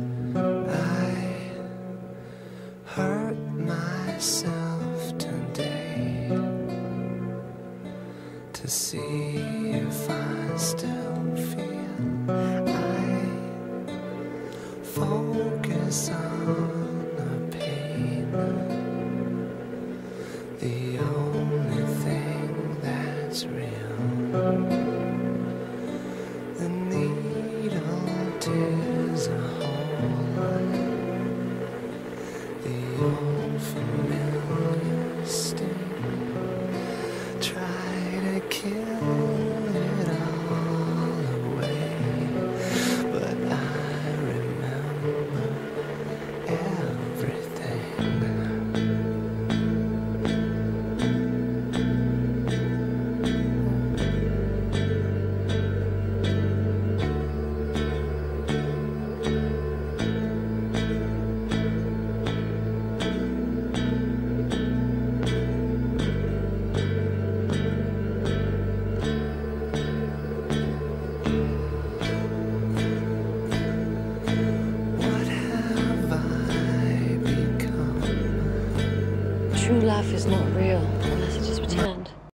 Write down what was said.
I hurt myself today to see if I still feel. I focus on the pain, the only thing that's real. The needle tears a hole, the old familiar sting. Try to kill it all away, but I remember everything. What have I become? True life is not real.